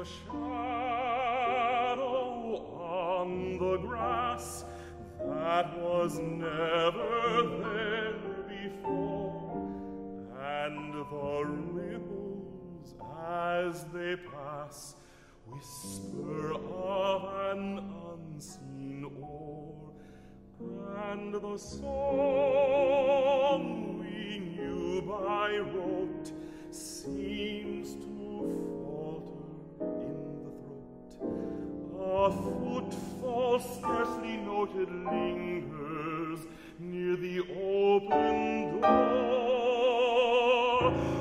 shadow on the grass that was never there before, and the ripples as they pass whisper of an unseen oar, and the song we knew by rote seems to falter in the throat. A footfall scarcely noted lingers near the open door.